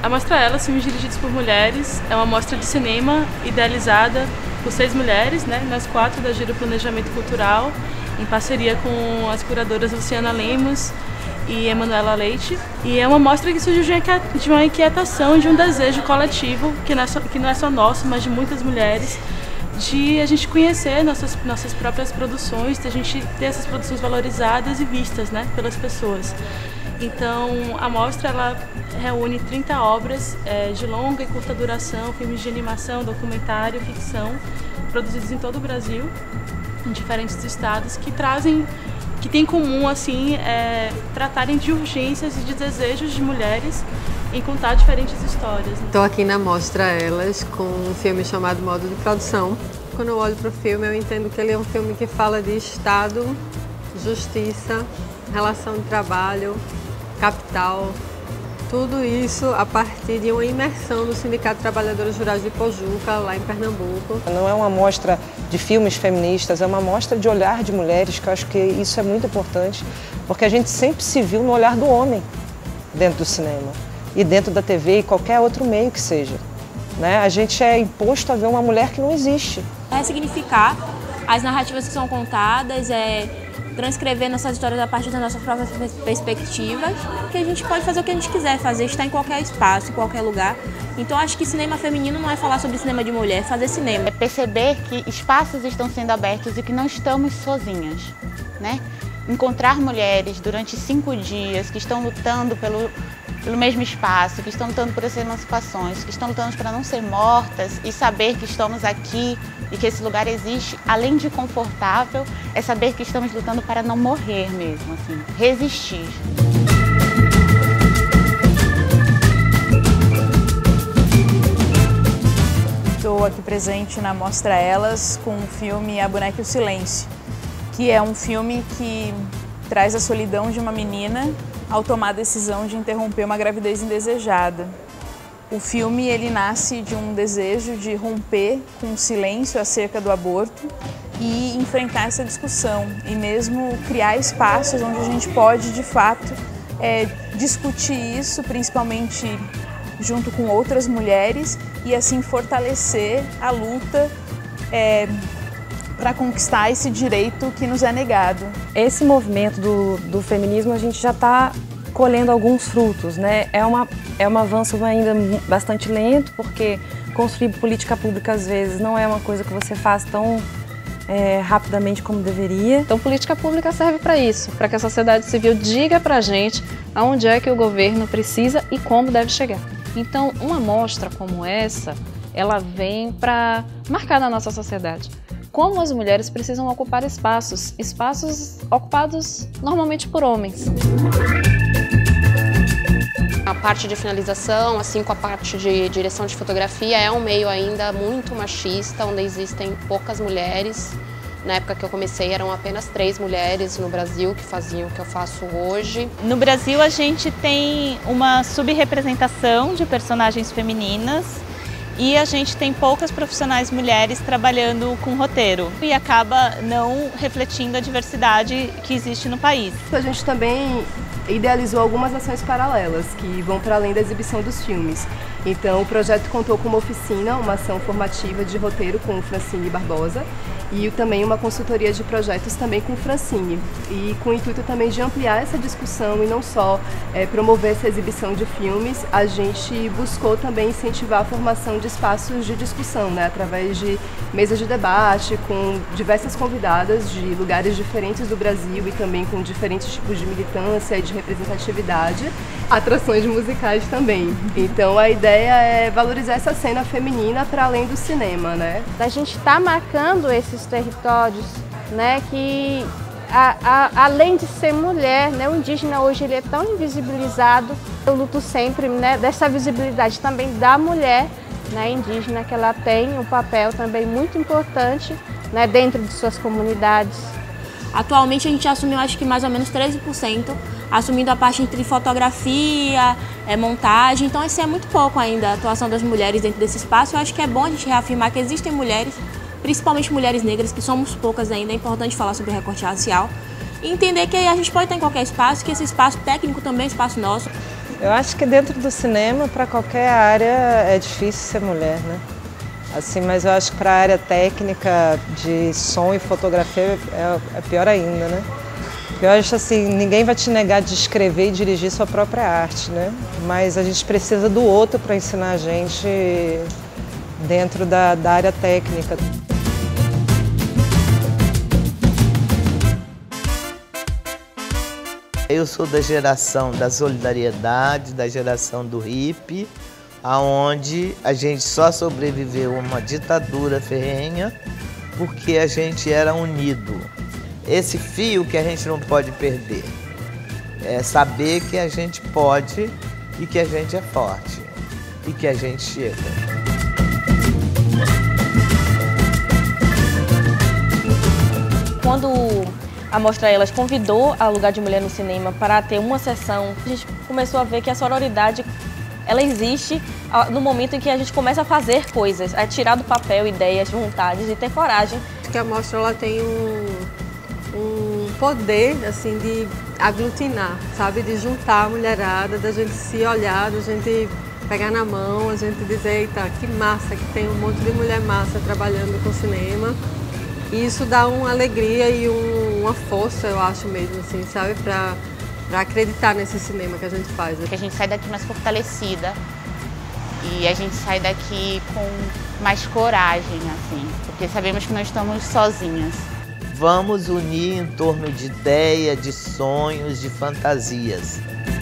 A Mostra Elas, filmes dirigidos por mulheres, é uma mostra de cinema idealizada por 6 mulheres, né? Nós 4 da Giro Planejamento Cultural, em parceria com as curadoras Luciana Lemos e Emanuela Leite. E é uma mostra que surgiu de uma inquietação, de um desejo coletivo, que não é só nosso, mas de muitas mulheres, de a gente conhecer nossas próprias produções, de a gente ter essas produções valorizadas e vistas, né, pelas pessoas. Então, a mostra ela reúne 30 obras de longa e curta duração, filmes de animação, documentário, ficção, produzidos em todo o Brasil, em diferentes estados, que têm em comum assim, tratarem de urgências e de desejos de mulheres em contar diferentes histórias. Estou aqui na Mostra Elas com um filme chamado Modo de Produção. Quando eu olho para o filme, eu entendo que ele é um filme que fala de Estado, justiça, relação de trabalho, capital, tudo isso a partir de uma imersão no Sindicato de Trabalhadores Rurais de Pojuca, lá em Pernambuco. Não é uma mostra de filmes feministas, é uma mostra de olhar de mulheres, que eu acho que isso é muito importante, porque a gente sempre se viu no olhar do homem dentro do cinema e dentro da TV e qualquer outro meio que seja, né? A gente é imposto a ver uma mulher que não existe. É significar as narrativas que são contadas, transcrever nossas histórias a partir das nossas próprias perspectivas, que a gente pode fazer o que a gente quiser fazer, estar em qualquer espaço, em qualquer lugar. Então acho que cinema feminino não é falar sobre cinema de mulher, é fazer cinema. É perceber que espaços estão sendo abertos e que não estamos sozinhas, né? Encontrar mulheres durante 5 dias que estão lutando pelo mesmo espaço, que estão lutando por essas emancipações, que estão lutando para não ser mortas e saber que estamos aqui e que esse lugar existe, além de confortável, é saber que estamos lutando para não morrer mesmo, assim, resistir. Estou aqui presente na Mostra Elas com o filme A Boneca e o Silêncio, que é um filme que traz a solidão de uma menina ao tomar a decisão de interromper uma gravidez indesejada. O filme ele nasce de um desejo de romper com o silêncio acerca do aborto e enfrentar essa discussão e mesmo criar espaços onde a gente pode, de fato, discutir isso, principalmente junto com outras mulheres e assim fortalecer a luta para conquistar esse direito que nos é negado. Esse movimento do feminismo a gente já está colhendo alguns frutos, né? É um avanço ainda bastante lento, porque construir política pública às vezes não é uma coisa que você faz tão rapidamente como deveria. Então política pública serve para isso, para que a sociedade civil diga para a gente aonde é que o governo precisa e como deve chegar. Então uma mostra como essa, ela vem para marcar na nossa sociedade como as mulheres precisam ocupar espaços ocupados normalmente por homens. A parte de finalização, assim como a parte de direção de fotografia, é um meio ainda muito machista, onde existem poucas mulheres. Na época que eu comecei, eram apenas 3 mulheres no Brasil que faziam o que eu faço hoje. No Brasil, a gente tem uma subrepresentação de personagens femininas e a gente tem poucas profissionais mulheres trabalhando com roteiro e acaba não refletindo a diversidade que existe no país. A gente também idealizou algumas ações paralelas que vão para além da exibição dos filmes. Então o projeto contou com uma oficina, uma ação formativa de roteiro com Francine Barbosa e também uma consultoria de projetos também com Francine, e com o intuito também de ampliar essa discussão e não só promover essa exibição de filmes, a gente buscou também incentivar a formação de espaços de discussão, né, através de mesas de debate com diversas convidadas de lugares diferentes do Brasil e também com diferentes tipos de militância e de representatividade, atrações musicais também. Então a ideia é valorizar essa cena feminina para além do cinema, né? A gente está marcando esses territórios, né, que além de ser mulher, né, o indígena hoje ele é tão invisibilizado. Eu luto sempre, né, dessa visibilidade também da mulher, né, indígena, que ela tem um papel também muito importante, né, dentro de suas comunidades. Atualmente a gente assumiu acho que mais ou menos 13%, assumindo a parte entre fotografia, montagem, então isso é muito pouco ainda a atuação das mulheres dentro desse espaço. Eu acho que é bom a gente reafirmar que existem mulheres, principalmente mulheres negras, que somos poucas ainda, é importante falar sobre o recorte racial e entender que a gente pode estar em qualquer espaço, que esse espaço técnico também é espaço nosso. Eu acho que dentro do cinema, para qualquer área, é difícil ser mulher, né? Assim, mas eu acho que para a área técnica de som e fotografia é pior ainda, né? Eu acho assim, ninguém vai te negar de escrever e dirigir sua própria arte, né? Mas a gente precisa do outro para ensinar a gente dentro da área técnica. Eu sou da geração da solidariedade, da geração do hippie, aonde a gente só sobreviveu a uma ditadura ferrenha porque a gente era unido. Esse fio que a gente não pode perder é saber que a gente pode e que a gente é forte e que a gente chega. Quando a Mostra Elas convidou a Lugar de Mulher no Cinema para ter uma sessão, a gente começou a ver que a sororidade ela existe no momento em que a gente começa a fazer coisas, a tirar do papel ideias, vontades e ter coragem. Acho que a Mostra ela tem um poder assim, de aglutinar, sabe? De juntar a mulherada, da gente se olhar, da gente pegar na mão, a gente dizer, eita, que massa, que tem um monte de mulher massa trabalhando com cinema. E isso dá uma alegria e uma força, eu acho mesmo, assim, sabe? Pra acreditar nesse cinema que a gente faz. Que a gente sai daqui mais fortalecida e a gente sai daqui com mais coragem, assim, porque sabemos que não estamos sozinhas. Vamos unir em torno de ideia, de sonhos, de fantasias.